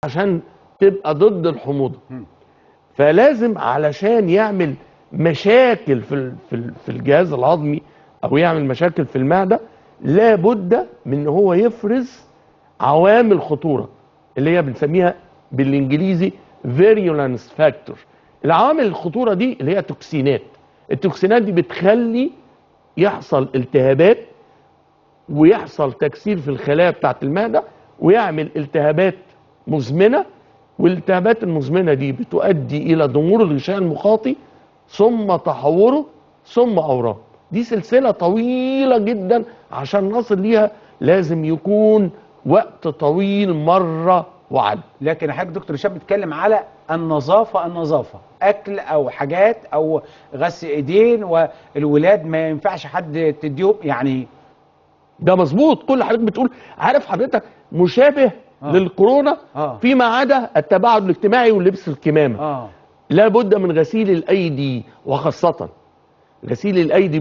عشان تبقى ضد الحموضه. فلازم علشان يعمل مشاكل في الجهاز الهضمي او يعمل مشاكل في المعده، لابد من ان هو يفرز عوامل خطوره اللي هي بنسميها بالانجليزي فيريولانس فاكتور. العوامل الخطوره دي اللي هي توكسينات. التوكسينات دي بتخلي يحصل التهابات ويحصل تكسير في الخلايا بتاعت المعده ويعمل التهابات مزمنه، والالتهابات المزمنه دي بتؤدي الى ضمور الغشاء المخاطي ثم تحوره ثم اورام. دي سلسله طويله جدا عشان نصل ليها لازم يكون وقت طويل مره وعد. لكن حضرتك دكتور هشام بيتكلم على النظافه، اكل او حاجات او غسل ايدين، والولاد ما ينفعش حد تديهم يعني. ده مظبوط كل حضرتك بتقول. عارف حضرتك مشابه للكورونا فيما عدا التباعد الاجتماعي ولبس الكمامه. لابد من غسيل الايدي، وخاصه غسيل الايدي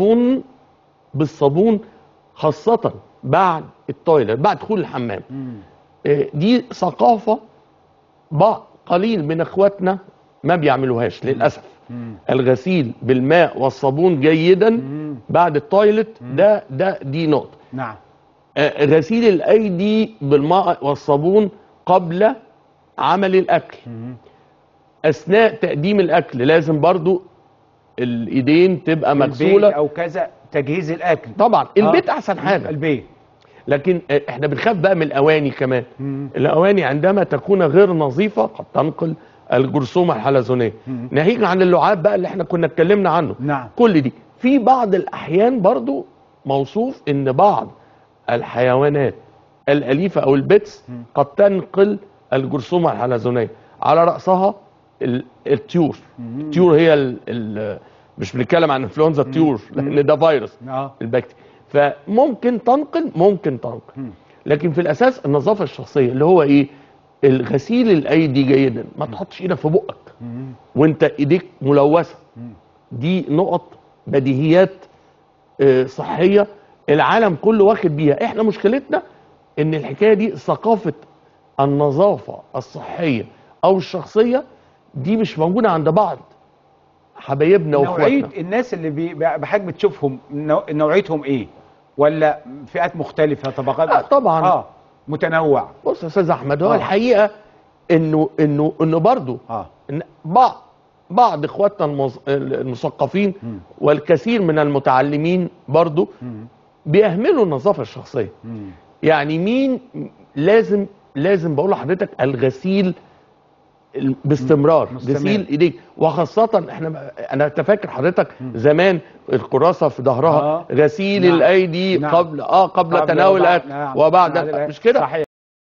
بالصابون خاصه بعد التويلت، بعد دخول الحمام. دي ثقافه قليل من اخواتنا ما بيعملوهاش للاسف. الغسيل بالماء والصابون جيدا بعد التويلت دي نقطه. نعم. غسيل الايدي بالماء والصابون قبل عمل الاكل. اثناء تقديم الاكل لازم برضو الايدين تبقى مغسوله او كذا. تجهيز الاكل طبعا البيت احسن حاجه. البيت. لكن احنا بنخاف بقى من الاواني كمان. الاواني عندما تكون غير نظيفه قد تنقل الجرثومه الحلزونيه. ناهيك عن اللعاب بقى اللي احنا كنا اتكلمنا عنه. نعم. كل دي في بعض الاحيان برضو موصوف ان بعض الحيوانات الاليفه او البيتس قد تنقل الجرثومه الحلزونيه، على راسها الطيور. الطيور هي مش بنتكلم عن انفلونزا الطيور لان ده فيروس البكتيريا، فممكن تنقل. لكن في الاساس النظافه الشخصيه اللي هو ايه؟ الغسيل الايدي جيدا. ما تحطش ايدك في بقك وانت ايديك ملوثه. دي نقط بديهيات صحيه العالم كله واخد بيها. احنا مشكلتنا ان الحكايه دي ثقافه النظافه الصحيه او الشخصيه دي مش موجوده عند بعض حبايبنا واخواتنا. نوعيه الناس اللي بحاجه بتشوفهم نوعيتهم ايه؟ ولا فئات مختلفه، طبقات؟ طبعا متنوع. بص يا استاذ احمد، هو الحقيقه انه برضه بعض اخواتنا المثقفين والكثير من المتعلمين برضه بيهملوا النظافه الشخصيه. يعني مين لازم بقول لحضرتك الغسيل باستمرار. غسيل ايديك، وخاصه انا فاكر حضرتك زمان الكراسه في ظهرها غسيل الايدي قبل تناول الاكل وبعد. مش كده؟